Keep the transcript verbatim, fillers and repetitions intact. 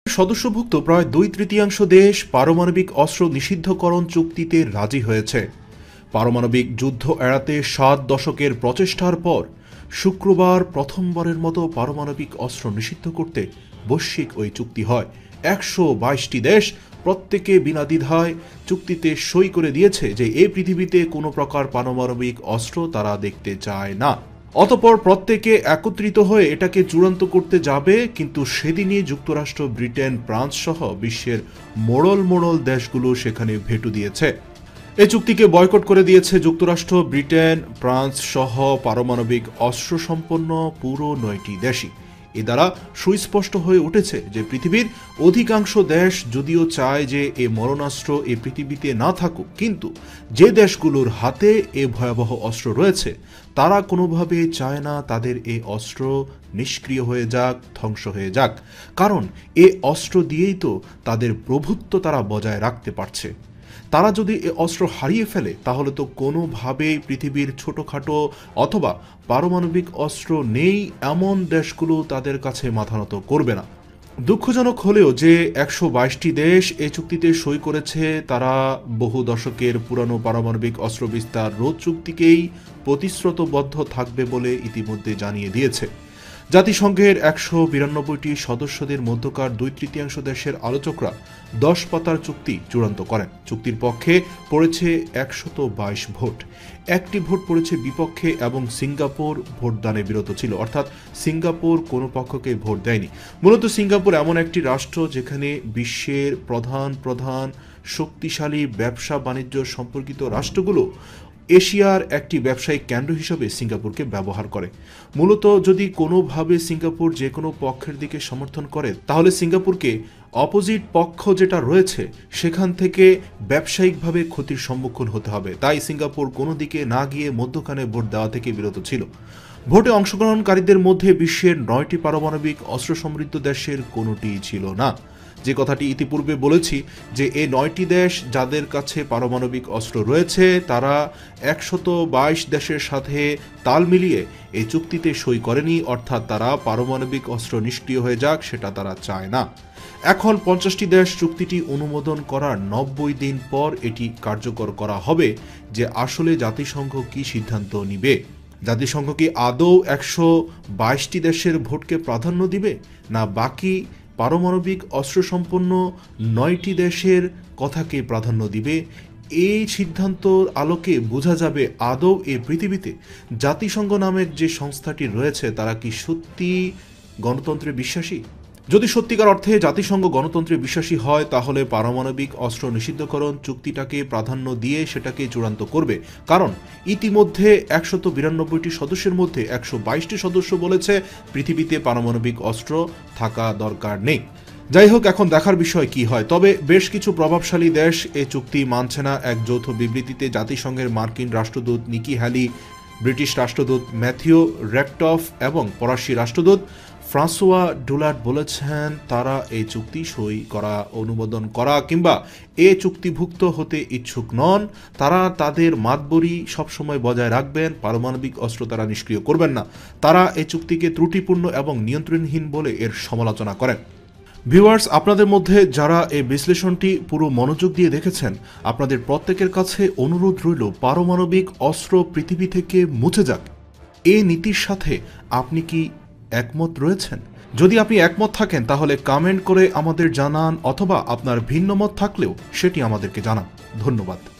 সদস্যভুক্ত প্রায় দুই তৃতীয়াংশ দেশ পারমাণবিক অস্ত্র নিষিদ্ধকরণ চুক্তিতে রাজি হয়েছে। পারমাণবিক যুদ্ধ এড়াতে সাত দশকের প্রচেষ্টার পর শুক্রবার প্রথমবারের মতো পারমাণবিক অস্ত্র নিষিদ্ধ করতে বৈশ্বিক ওই চুক্তি হয়। একশো বাইশটি দেশ প্রত্যেকে বিনা দ্বিধায় চুক্তিতে সই করে দিয়েছে যে এই পৃথিবীতে কোনো প্রকার পারমাণবিক অস্ত্র তারা দেখতে চায় না। অতঃপর প্রত্যেকে একত্রিত হয়ে এটাকে চূড়ান্ত করতে যাবে, কিন্তু সেদিনই যুক্তরাষ্ট্র, ব্রিটেন, ফ্রান্স সহ বিশ্বের মোড়ল মোড়ল দেশগুলো সেখানে ভেটো দিয়েছে। এই চুক্তিকে বয়কট করে দিয়েছে যুক্তরাষ্ট্র, ব্রিটেন, ফ্রান্স সহ পারমাণবিক অস্ত্র সম্পন্ন পুরো নয়টি দেশই। এ দ্বারা সুস্পষ্ট হয়ে উঠেছে যে পৃথিবীর অধিকাংশ দেশ যদিও চায় যে এ মরণাস্ত্র এ পৃথিবীতে না থাকুক, কিন্তু যে দেশগুলোর হাতে এ ভয়াবহ অস্ত্র রয়েছে তারা কোনোভাবে চায় না তাদের এই অস্ত্র নিষ্ক্রিয় হয়ে যাক, ধ্বংস হয়ে যাক, কারণ এ অস্ত্র দিয়েই তো তাদের প্রভুত্ব তারা বজায় রাখতে পারছে। তারা যদি এ অস্ত্র হারিয়ে ফেলে তাহলে তো কোনোভাবেই পৃথিবীর ছোটোখাটো অথবা পারমাণবিক অস্ত্র নেই এমন দেশগুলো তাদের কাছে মাথা নত করবে না। দুঃখজনক হলেও যে একশো বাইশটি দেশ এই চুক্তিতে সই করেছে তারা বহু দশকের পুরানো পারমাণবিক অস্ত্র বিস্তার রোধ চুক্তিকেই প্রতিশ্রুতবদ্ধ থাকবে বলে ইতিমধ্যে জানিয়ে দিয়েছে। জাতিসংঘের একশো বিরানব্বইটি সদস্যদের মধ্যকার দুই তৃতীয়াংশ দেশের আলোচকরা দশ পাতার চুক্তি চূড়ান্ত করেন। চুক্তির পক্ষে পড়েছে একশত বাইশ ভোট, একটি ভোট পড়েছে বিপক্ষে এবং সিঙ্গাপুর ভোটদানে বিরত ছিল, অর্থাৎ সিঙ্গাপুর কোনো পক্ষকে ভোট দেয়নি। মূলত সিঙ্গাপুর এমন একটি রাষ্ট্র যেখানে বিশ্বের প্রধান প্রধান শক্তিশালী ব্যবসা বাণিজ্য সম্পর্কিত রাষ্ট্রগুলো এশিয়ার একটি ব্যবসায়িক কেন্দ্র হিসেবে সিঙ্গাপুরকে ব্যবহার করে। মূলত যদি কোনোভাবে সিঙ্গাপুর যে কোনো পক্ষের দিকে সমর্থন করে তাহলে সিঙ্গাপুরকে অপোজিট পক্ষ যেটা রয়েছে সেখান থেকে ব্যবসায়িকভাবে ক্ষতির সম্মুখীন হতে হবে। তাই সিঙ্গাপুর কোনো দিকে না গিয়ে মধ্যখানে ভোট দেওয়া থেকে বিরত ছিল। ভোটে অংশগ্রহণকারীদের মধ্যে বিশ্বের নয়টি পারমাণবিক অস্ত্র সমৃদ্ধ দেশের কোনোটিই ছিল না। যে কথাটি ইতিপূর্বে বলেছি যে এই নয়টি দেশ যাদের কাছে পারমাণবিক অস্ত্র রয়েছে তারা একশত বাইশ দেশের সাথে তাল মিলিয়ে এই চুক্তিতে সই করেনি, অর্থাৎ তারা পারমাণবিক অস্ত্র নিষ্ক্রিয় হয়ে যাক সেটা তারা চায় না। এখন পঞ্চাশটি দেশ চুক্তিটি অনুমোদন করার নব্বই দিন পর এটি কার্যকর করা হবে যে আসলে জাতিসংঘ কি সিদ্ধান্ত নিবে। জাতিসংঘ কি আদৌ একশো বাইশটি দেশের ভোটকে প্রাধান্য দিবে, না বাকি পারমাণবিক অস্ত্র সম্পন্ন নয়টি দেশের কথাকে প্রাধান্য দিবে? এই সিদ্ধান্তর আলোকে বোঝা যাবে আদৌ এই পৃথিবীতে জাতিসংঘ নামের যে সংস্থাটি রয়েছে তারা কি সত্যি গণতন্ত্রে বিশ্বাসী। যদি সত্যিকার অর্থে জাতিসংঘ গণতন্ত্রে বিশ্বাসী হয় তাহলে পারমাণবিক অস্ত্র নিষিদ্ধকরণ চুক্তিটাকে প্রাধান্য দিয়ে সেটাকে চূড়ান্ত করবে, কারণ ইতিমধ্যে একশত বিরানব্বইটি সদস্যের মধ্যে একশো বাইশটি সদস্য বলেছে পৃথিবীতে পারমাণবিক অস্ত্র থাকা দরকার নেই। যাই হোক, এখন দেখার বিষয় কি হয়। তবে বেশ কিছু প্রভাবশালী দেশ এ চুক্তি মানছে না। এক যৌথ বিবৃতিতে জাতিসংঘের মার্কিন রাষ্ট্রদূত নিকি হ্যালি, ব্রিটিশ রাষ্ট্রদূত ম্যাথিউ রেকটফ এবং ফরাসি রাষ্ট্রদূত ফ্রান্সোয়া ডুলার্ট বলেছেন তারা এই চুক্তি সই করা, অনুমোদন করা কিংবা এ চুক্তিভুক্ত হতে ইচ্ছুক নন। তারা তাদের মাতবরি সবসময় বজায় রাখবেন, পারমাণবিক অস্ত্র তারা নিষ্ক্রিয় করবেন না। তারা এই চুক্তিকে ত্রুটিপূর্ণ এবং নিয়ন্ত্রণহীন বলে এর সমালোচনা করেন। ভিউয়ার্স, আপনাদের মধ্যে যারা এই বিশ্লেষণটি পুরো মনোযোগ দিয়ে দেখেছেন, আপনাদের প্রত্যেকের কাছে অনুরোধ রইল পারমাণবিক অস্ত্র পৃথিবী থেকে মুছে যাক। এই নীতির সাথে আপনি কি একমত রয়েছেন? যদি আপনি একমত থাকেন তাহলে কমেন্ট করে আমাদের জানান, অথবা আপনার ভিন্ন মত থাকলেও সেটি আমাদেরকে জানান। ধন্যবাদ।